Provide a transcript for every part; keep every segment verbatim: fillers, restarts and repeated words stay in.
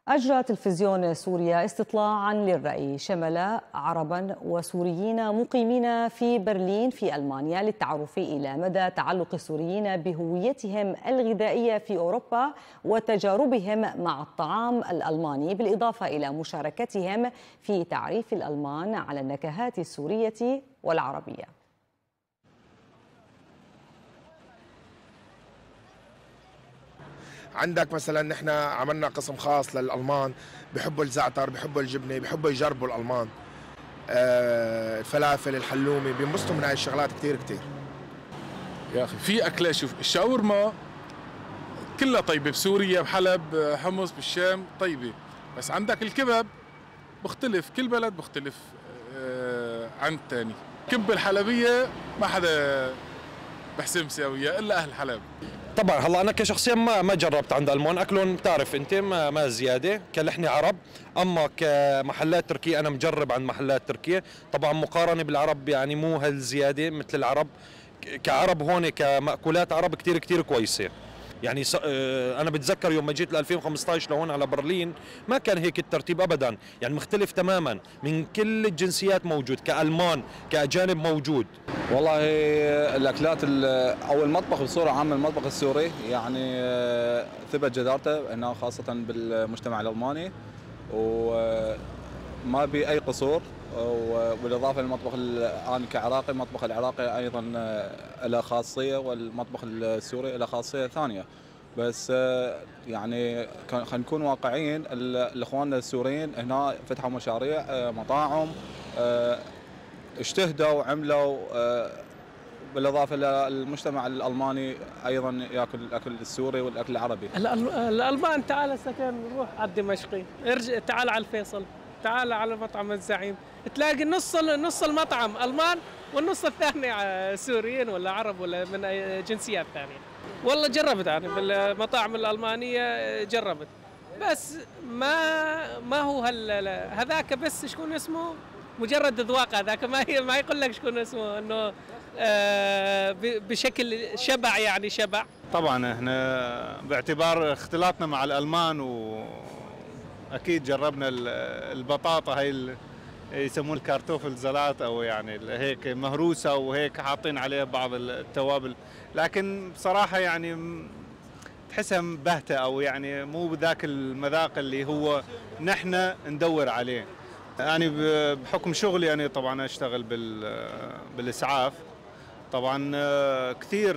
أجرى تلفزيون سوريا استطلاعاً للرأي شمل عرباً وسوريين مقيمين في برلين في ألمانيا للتعرف إلى مدى تعلق السوريين بهويتهم الغذائية في أوروبا وتجاربهم مع الطعام الألماني، بالإضافة إلى مشاركتهم في تعريف الألمان على النكهات السورية والعربية. عندك مثلا نحن عملنا قسم خاص للألمان، بحبوا الزعتر، بحبوا الجبنة، بحبوا يجربوا الألمان. آه الفلافل، الحلومي، بينبسطوا من هاي الشغلات كتير كتير. يا أخي في أكلة، شوف الشاورما كلها طيبة بسوريا، بحلب، حمص، بالشام طيبة، بس عندك الكباب بختلف، كل بلد بختلف آه عن الثاني. كب الحلبية ما حدا بحسن مساوية إلا أهل حلب. طبعا هلا انا كشخصيا ما ما جربت عند المان اكلهم، بتعرف انت ما, ما زياده كلحني عرب، اما كمحلات تركيه انا مجرب عند محلات تركيه، طبعا مقارنه بالعرب يعني مو هالزياده مثل العرب. كعرب هون كمأكولات عرب كثير كثير كويسه. يعني انا بتذكر يوم ما جيت ل ألفين وخمسطعش لهون على برلين ما كان هيك الترتيب ابدا، يعني مختلف تماما، من كل الجنسيات موجود، كألمان كأجانب موجود. والله الاكلات او المطبخ بصوره عامه، المطبخ السوري يعني ثبت جدارته هنا خاصه بالمجتمع الالماني، وما بي اي قصور. وبالاضافه للمطبخ انا كعراقي، المطبخ العراقي ايضا له خاصيه، والمطبخ السوري له خاصيه ثانيه. بس يعني خلينا نكون واقعيين، الاخواننا السوريين هنا فتحوا مشاريع مطاعم، اجتهدوا وعملوا، بالاضافه للمجتمع الالماني ايضا ياكل الاكل السوري والاكل العربي. الالمان تعال سكن، روح على الدمشقي، ارجع تعال على الفيصل، تعال على مطعم الزعيم، تلاقي نص نص المطعم المان والنص الثاني سوريين ولا عرب ولا من جنسيات ثانيه. والله جربت يعني بالمطاعم الالمانيه، جربت، بس ما ما هو هذاك، بس شكون اسمه مجرد ذواق، هذاك ما هي ما يقول لك شكون اسمه، انه آه بشكل شبع، يعني شبع. طبعا احنا باعتبار اختلاطنا مع الالمان واكيد جربنا البطاطا، هي يسمون الكارتوفل زلات، او يعني هيك مهروسه وهيك حاطين عليها بعض التوابل، لكن بصراحه يعني تحسها باهته، او يعني مو بذاك المذاق اللي هو نحن ندور عليه. يعني بحكم شغلي يعني طبعا اشتغل بالاسعاف، طبعا كثير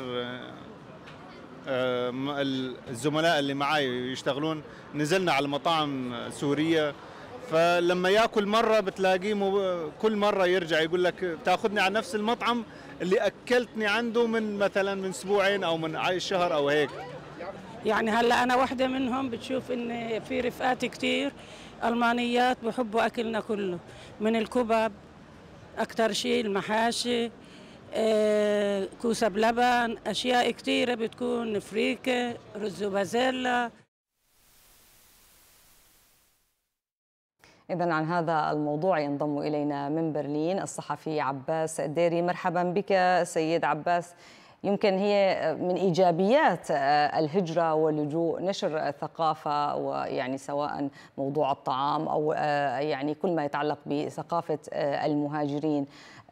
الزملاء اللي معي يشتغلون، نزلنا على مطاعم سوريه، فلما ياكل مره بتلاقيه كل مره يرجع يقول لك تاخذني على نفس المطعم اللي اكلتني عنده من مثلا من اسبوعين او من شهر او هيك. يعني هلا انا واحده منهم، بتشوف ان في رفقاتي كثير المانيات بحبوا اكلنا كله، من الكباب اكثر شيء، المحاشي، آه، كوسه بلبن، اشياء كثيره بتكون فريكه، رز وبازيلا. إذن عن هذا الموضوع ينضم إلينا من برلين الصحفي عباس ديري. مرحبا بك سيد عباس. يمكن هي من إيجابيات الهجرة واللجوء نشر الثقافة، ويعني سواء موضوع الطعام أو يعني كل ما يتعلق بثقافة المهاجرين.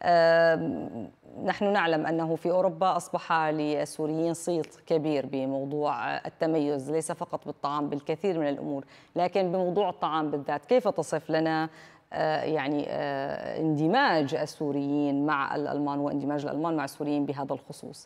نحن نعلم أنه في أوروبا أصبح للسوريين صيت كبير بموضوع التميز، ليس فقط بالطعام، بالكثير من الأمور، لكن بموضوع الطعام بالذات. كيف تصف لنا يعني اندماج السوريين مع الألمان واندماج الألمان مع السوريين بهذا الخصوص؟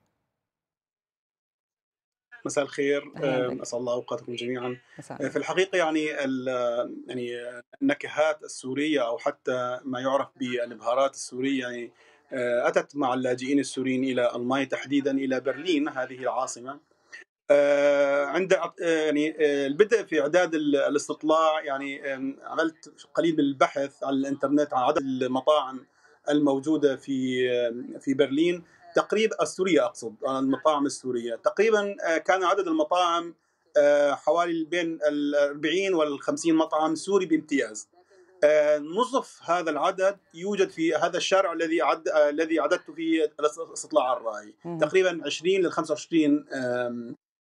مساء الخير، اسعد الله اوقاتكم جميعا. في الحقيقه يعني يعني النكهات السوريه او حتى ما يعرف بالبهارات السوريه يعني اتت مع اللاجئين السوريين الى المانيا، تحديدا الى برلين هذه العاصمه. عند يعني البدء في اعداد الاستطلاع يعني عملت قليل من البحث على الانترنت عن عدد المطاعم الموجوده في في برلين، تقريبا السوريه، اقصد المطاعم السوريه. تقريبا كان عدد المطاعم حوالي بين الأربعين والخمسين مطعم سوري بامتياز. نصف هذا العدد يوجد في هذا الشارع الذي عد الذي عددت فيه استطلاع الرأي، تقريبا عشرين إلى خمسة وعشرين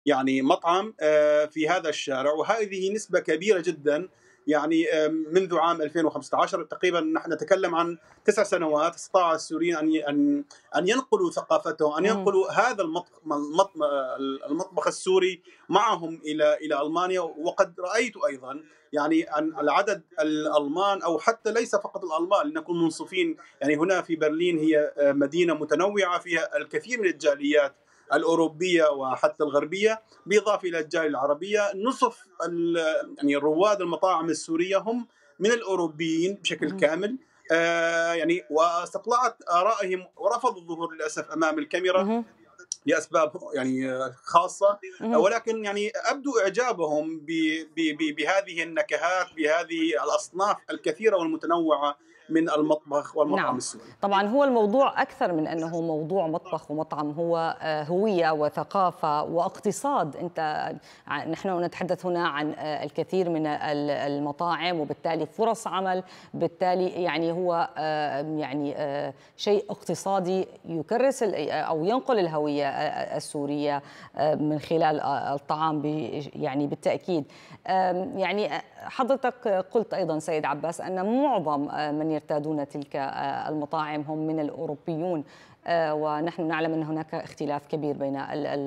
يعني مطعم في هذا الشارع، وهذه نسبة كبيرة جدا. يعني منذ عام ألفين وخمسة عشر تقريبا نحن نتكلم عن تسع سنوات استطاع السوريين ان ان ان ينقلوا ثقافتهم، ان ينقلوا هذا المطبخ المطبخ السوري معهم الى الى المانيا. وقد رايت ايضا يعني ان العدد الالمان، او حتى ليس فقط الالمان لنكون منصفين، يعني هنا في برلين هي مدينه متنوعه فيها الكثير من الجاليات الأوروبية وحتى الغربية، بالإضافة إلى الجالية العربية. نصف يعني رواد المطاعم السورية هم من الأوروبيين بشكل كامل. آه يعني واستطلعت آرائهم ورفضوا الظهور للأسف أمام الكاميرا لأسباب يعني خاصة، ولكن يعني أبدوا إعجابهم بهذه النكهات، بهذه الأصناف الكثيرة والمتنوعة من المطبخ والمطعم نعم. السوري. طبعا هو الموضوع أكثر من أنه موضوع مطبخ ومطعم، هو هوية وثقافة واقتصاد. أنت نحن نتحدث هنا عن الكثير من المطاعم، وبالتالي فرص عمل، بالتالي يعني هو يعني شيء اقتصادي يكرس أو ينقل الهوية السورية من خلال الطعام يعني بالتأكيد. يعني حضرتك قلت أيضا سيد عباس أن معظم من يرتادون تلك المطاعم هم من الأوروبيون، ونحن نعلم أن هناك اختلاف كبير بين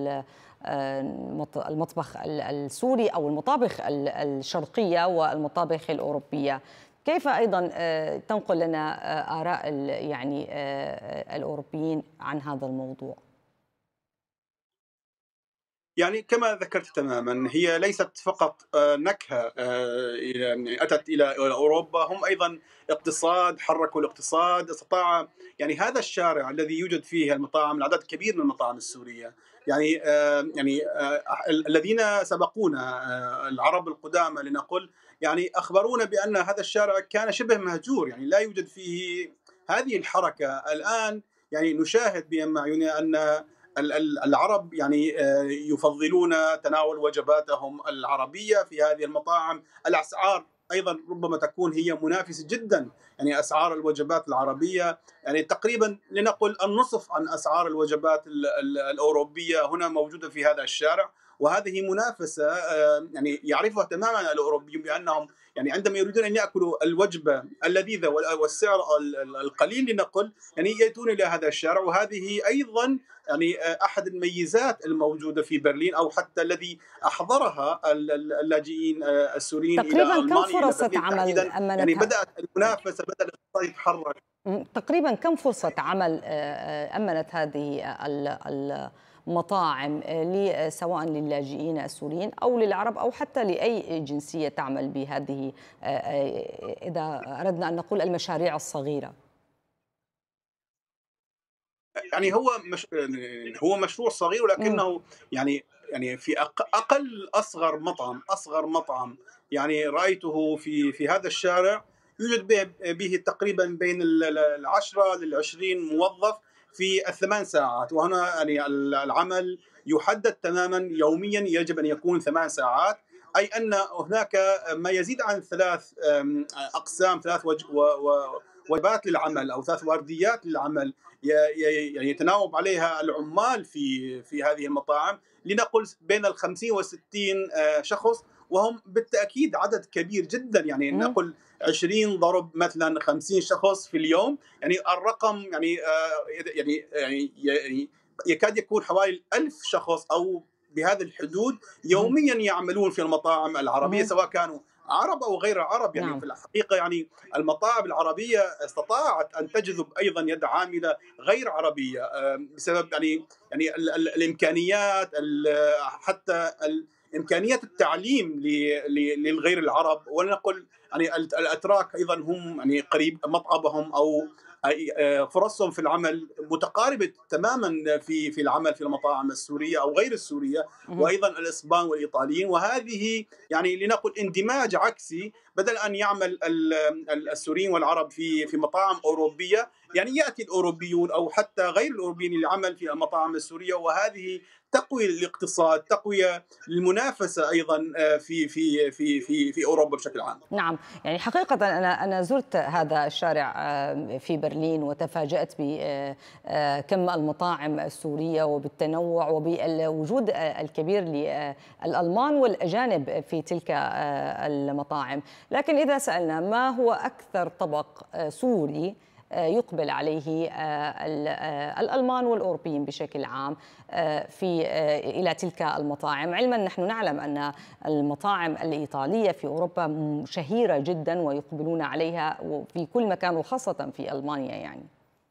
المطبخ السوري أو المطابخ الشرقية والمطابخ الأوروبية. كيف أيضا تنقل لنا آراء يعني الأوروبيين عن هذا الموضوع؟ يعني كما ذكرت تماما، هي ليست فقط نكهة يعني أتت إلى أوروبا، هم أيضا اقتصاد، حركوا الاقتصاد. استطاع يعني هذا الشارع الذي يوجد فيه المطاعم، العدد كبير من المطاعم السورية، يعني يعني الذين سبقونا العرب القدامى لنقل، يعني أخبرونا بأن هذا الشارع كان شبه مهجور، يعني لا يوجد فيه هذه الحركة. الآن يعني نشاهد بأعيننا أن العرب يعني يفضلون تناول وجباتهم العربية في هذه المطاعم. الأسعار أيضا ربما تكون هي منافسة جدا، يعني أسعار الوجبات العربية يعني تقريبا لنقل النصف عن أسعار الوجبات الأوروبية هنا موجودة في هذا الشارع. وهذه منافسة يعني يعرفها تماما الأوروبيون، بأنهم يعني عندما يريدون أن يأكلوا الوجبة اللذيذة والسعر القليل لنقل، يعني يأتون إلى هذا الشارع. وهذه أيضا يعني أحد الميزات الموجودة في برلين، أو حتى الذي أحضرها اللاجئين السوريين إلى ألمانيا. تقريبا كم فرصة عمل أمنتها؟ يعني بدأت المنافسة، بدأ الاقتصاد يتحرك. تقريبا كم فرصة عمل أمنت هذه المطاعم سواء للاجئين السوريين أو للعرب أو حتى لأي جنسية تعمل بهذه، إذا أردنا أن نقول المشاريع الصغيرة؟ يعني هو مش هو مشروع صغير، ولكنه يعني يعني في اقل اصغر مطعم اصغر مطعم يعني رايته في في هذا الشارع يوجد به, به تقريبا بين العشرة للعشرين موظف في الثمان ساعات. وهنا يعني العمل يحدد تماما يوميا، يجب ان يكون ثمان ساعات، اي ان هناك ما يزيد عن ثلاث اقسام، ثلاث وجبات للعمل او ثلاث ورديات للعمل يعني يتناوب عليها العمال في في هذه المطاعم، لنقل بين الخمسين والستين شخص، وهم بالتأكيد عدد كبير جدا. يعني نقل عشرين ضرب مثلا خمسين شخص في اليوم، يعني الرقم يعني يعني يعني, يعني يكاد يكون حوالي ألف شخص أو بهذا الحدود يوميا يعملون في المطاعم العربية، سواء كانوا عرب أو غير عرب. يعني نعم. في الحقيقة يعني المطاعم العربية استطاعت أن تجذب أيضا يد عاملة غير عربية بسبب يعني يعني ال ال الإمكانيات، حتى إمكانيات التعليم للغير العرب. ولنقل يعني الأتراك أيضا هم يعني قريب مطعمهم أو فرصهم في العمل متقاربة تماما في في العمل في المطاعم السورية أو غير السورية، وأيضا الإسبان والإيطاليين. وهذه يعني لنقل اندماج عكسي، بدل أن يعمل السوريين والعرب في في مطاعم أوروبية، يعني ياتي الاوروبيون او حتى غير الاوروبيين للعمل في المطاعم السوريه، وهذه تقوي الاقتصاد، تقويه المنافسه ايضا في في في في في اوروبا بشكل عام. نعم، يعني حقيقه انا انا زرت هذا الشارع في برلين وتفاجات بكم المطاعم السوريه وبالتنوع وبالوجود الكبير للالمان والاجانب في تلك المطاعم، لكن اذا سالنا ما هو اكثر طبق سوري يقبل عليه الألمان والأوروبيين بشكل عام في إلى تلك المطاعم، علما نحن نعلم أن المطاعم الإيطالية في أوروبا شهيرة جدا ويقبلون عليها في كل مكان وخاصة في ألمانيا. يعني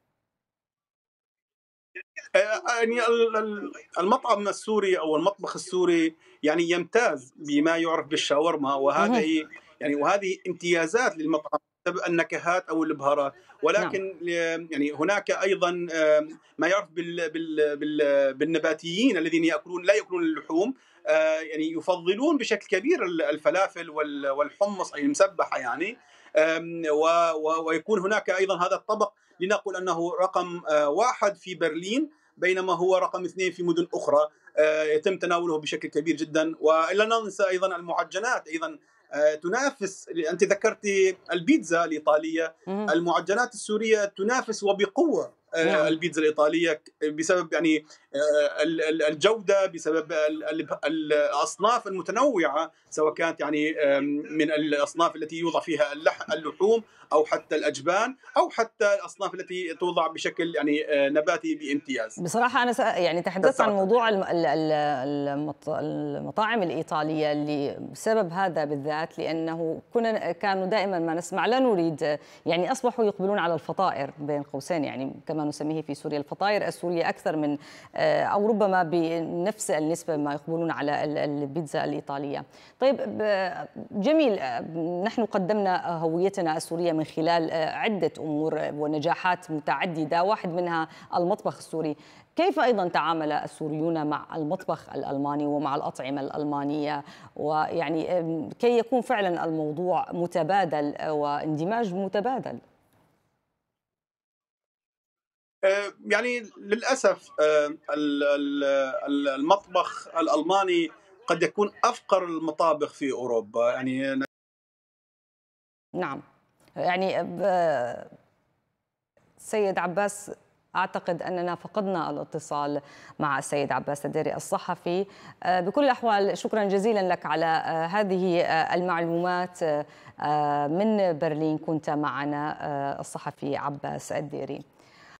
يعني المطعم السوري أو المطبخ السوري يعني يمتاز بما يعرف بالشاورما، وهذه يعني وهذه امتيازات للمطعم بسبب النكهات أو البهارات، ولكن نعم. يعني هناك ايضا ما يعرف بال بال بال بالنباتيين الذين ياكلون لا ياكلون اللحوم، يعني يفضلون بشكل كبير الفلافل والحمص اي المسبحه يعني، ويكون هناك ايضا هذا الطبق لنقول انه رقم واحد في برلين بينما هو رقم اثنين في مدن اخرى يتم تناوله بشكل كبير جدا. ولا ننسى ايضا المعجنات ايضا تنافس، انت ذكرتي البيتزا الايطاليه، المعجنات السوريه تنافس وبقوه البيتزا الايطاليه بسبب يعني الجوده، بسبب الاصناف المتنوعه سواء كانت يعني من الاصناف التي يوضع فيها اللحوم او حتى الاجبان او حتى الاصناف التي توضع بشكل يعني نباتي بامتياز. بصراحه انا يعني تحدثت عن موضوع المطاعم الايطاليه لسبب هذا بالذات، لانه كنا كانوا دائما ما نسمع لا نريد، يعني اصبحوا يقبلون على الفطائر بين قوسين، يعني كما نسميه في سوريا الفطائر السوريه اكثر من او ربما بنفس النسبه ما يقبلون على البيتزا الايطاليه. طيب جميل، نحن قدمنا هويتنا السوريه من خلال عده امور ونجاحات متعدده، واحد منها المطبخ السوري. كيف ايضا تعامل السوريون مع المطبخ الالماني ومع الاطعمه الالمانيه، ويعني كي يكون فعلا الموضوع متبادل واندماج متبادل؟ يعني للأسف المطبخ الألماني قد يكون أفقر المطابخ في أوروبا. يعني نعم، يعني سيد عباس أعتقد أننا فقدنا الاتصال مع السيد عباس الديري الصحفي. بكل الأحوال شكرا جزيلا لك على هذه المعلومات من برلين، كنت معنا الصحفي عباس الديري.